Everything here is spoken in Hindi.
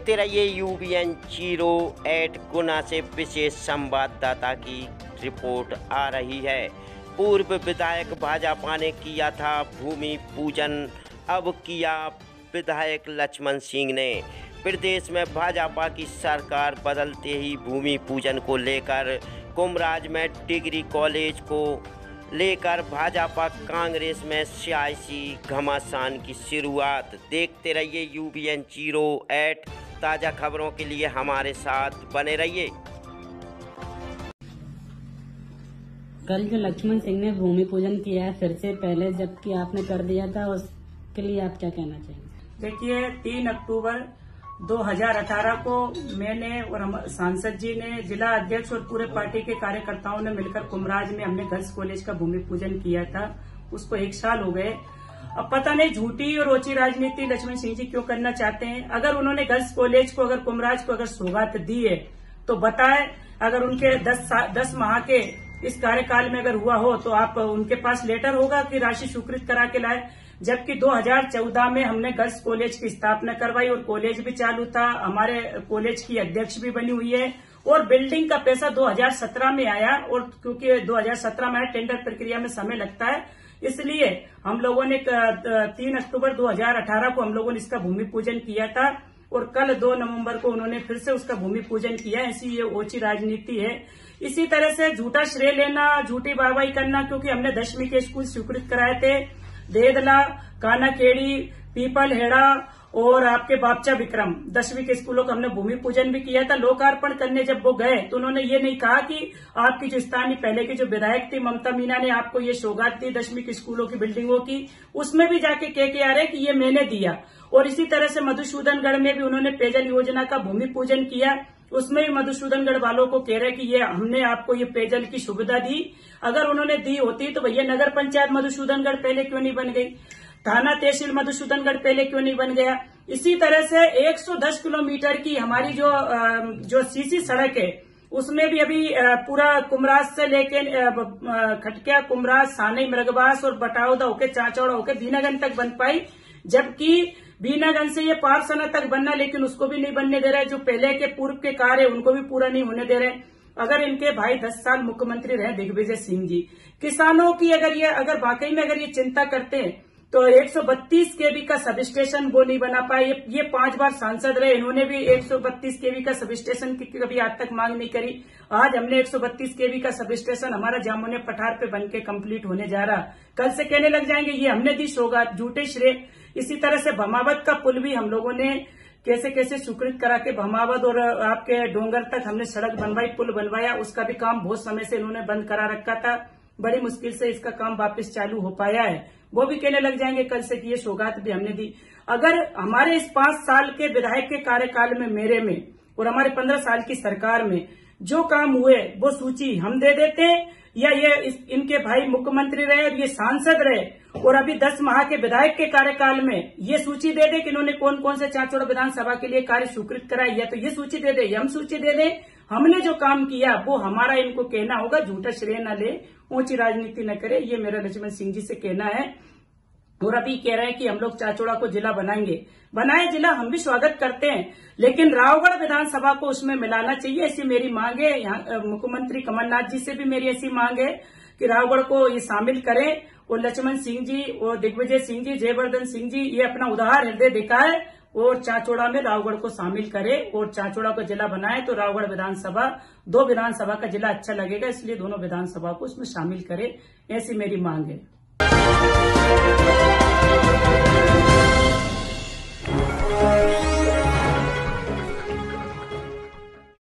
देखते रहिए UBN 08 गुना से विशेष संवाददाता की रिपोर्ट आ रही है। पूर्व विधायक भाजपा ने किया था भूमि पूजन, अब किया विधायक लक्ष्मण सिंह ने। प्रदेश में भाजपा की सरकार बदलते ही भूमि पूजन को लेकर कुमराज में डिग्री कॉलेज को लेकर भाजपा कांग्रेस में सियासी घमासान की शुरुआत। देखते रहिए UBN 08, ताज़ा खबरों के लिए हमारे साथ बने रहिए। कल जो लक्ष्मण सिंह ने भूमि पूजन किया है फिर से, पहले जबकि आपने कर दिया था, उसके लिए आप क्या कहना चाहेंगे? देखिए, 3 अक्टूबर 2018 को मैंने और हम सांसद जी ने, जिला अध्यक्ष और पूरे पार्टी के कार्यकर्ताओं ने मिलकर कुमराज में हमने गर्ल्स कॉलेज का भूमि पूजन किया था। उसको 1 साल हो गए। अब पता नहीं झूठी और ओछी राजनीति लक्ष्मण सिंह जी क्यों करना चाहते हैं। अगर उन्होंने गर्ल्स कॉलेज को, अगर कुमराज को अगर सौगात दी है तो बताए। अगर उनके 10 माह के इस कार्यकाल में अगर हुआ हो तो आप उनके पास लेटर होगा कि राशि स्वीकृत करा के लाए। जबकि 2014 में हमने गर्ल्स कॉलेज की स्थापना करवाई और कॉलेज भी चालू था। हमारे कॉलेज की अध्यक्ष भी बनी हुई है और बिल्डिंग का पैसा 2017 में आया। और क्योंकि 2017 में टेंडर प्रक्रिया में समय लगता है, इसलिए हम लोगों ने 3 अक्टूबर 2018 को हम लोगों ने इसका भूमि पूजन किया था और कल 2 नवंबर को उन्होंने फिर से उसका भूमि पूजन किया। ऐसी ये ओछी राजनीति है। इसी तरह से झूठा श्रेय लेना, झूठी वाहवाही करना, क्योंकि हमने 10वीं के स्कूल स्वीकृत कराए थे। देदला, कानाकेड़ी, पीपल हेड़ा और आपके बापचा विक्रम 10वीं के स्कूलों का हमने भूमि पूजन भी किया था। लोकार्पण करने जब वो गए तो उन्होंने ये नहीं कहा कि आपकी जो स्थानीय पहले की जो विधायक थी ममता मीना ने आपको ये सौगात दी 10वीं के स्कूलों की बिल्डिंगों की, उसमें भी जाके कह आ रहे कि ये मैंने दिया। और इसी तरह से मधुसूदनगढ़ में भी उन्होंने पेयजल योजना का भूमि पूजन किया। उसमें भी मधुसूदनगढ़ वालों को कह रहे कि ये हमने आपको ये पेयजल की सुविधा दी। अगर उन्होंने दी होती तो भैया नगर पंचायत मधुसूदनगढ़ पहले क्यों नहीं बन गई, थाना तहसील मधुसूदनगढ़ पहले क्यों नहीं बन गया। इसी तरह से 110 किलोमीटर की हमारी जो सीसी सड़क है उसमें भी अभी पूरा कुमराज से लेके खटकिया, कुमराज, सानई, मृगवास और बटाउदा होके चाचौड़ा होके बीनागंज तक बन पाई। जबकि बीनागंज से ये पारसना तक बनना, लेकिन उसको भी नहीं बनने दे रहे। जो पहले के पूर्व के कार्य है उनको भी पूरा नहीं होने दे रहे। अगर इनके भाई 10 साल मुख्यमंत्री रहे दिग्विजय सिंह जी, किसानों की अगर वाकई में अगर ये चिंता करते हैं तो 132 केवी का सब स्टेशन वो नहीं बना पाए। ये 5 बार सांसद रहे, इन्होंने भी 132 केवी का सब स्टेशन की कभी आज तक मांग नहीं करी। आज हमने 132 केवी का सब स्टेशन हमारा जामुनिया पठार पे बनके कंप्लीट होने जा रहा। कल से कहने लग जाएंगे ये हमने दी सौगात, झूठे श्रेय। इसी तरह से भमावत का पुल भी हम लोगों ने कैसे कैसे स्वीकृत करा के भमावत और आपके डोंगर तक हमने सड़क बनवाई, पुल बनवाया। उसका भी काम बहुत समय से इन्होंने बंद करा रखा था। बड़ी मुश्किल से इसका काम वापस चालू हो पाया है। वो भी कहने लग जाएंगे कल से कि ये सौगात भी हमने दी। अगर हमारे इस 5 साल के विधायक के कार्यकाल में, मेरे में और हमारे 15 साल की सरकार में जो काम हुए वो सूची हम दे देते हैं, या ये इनके भाई मुख्यमंत्री रहे, ये सांसद रहे और अभी 10 माह के विधायक के कार्यकाल में ये सूची दे दे कि इन्होंने कौन कौन से चाचौड़ा विधानसभा के लिए कार्य स्वीकृत कराया, या तो ये सूची दे दे या हम सूची दे दे। हमने जो काम किया वो हमारा इनको कहना होगा, झूठा श्रेय न ले, ऊंची राजनीति न करे। ये मेरा लक्ष्मण सिंह जी से कहना है। और अभी कह रहे हैं कि हम लोग चाचौड़ा को जिला बनाएंगे। बनाए जिला, हम भी स्वागत करते हैं, लेकिन रावगढ़ विधानसभा को उसमें मिलाना चाहिए, ऐसी मेरी मांग है। यहाँ मुख्यमंत्री कमलनाथ जी से भी मेरी ऐसी मांग है कि रावगढ़ को ये शामिल करें और लक्ष्मण सिंह जी और दिग्विजय सिंह जी, जयवर्धन सिंह जी ये अपना उदार हृदय दिखाए और चाचौड़ा में रावगढ़ को शामिल करे और चाचौड़ा को जिला बनाए। तो रावगढ़ विधानसभा 2 विधानसभा का जिला अच्छा लगेगा, इसलिए दोनों विधानसभा को उसमें शामिल करे, ऐसी मेरी मांग है।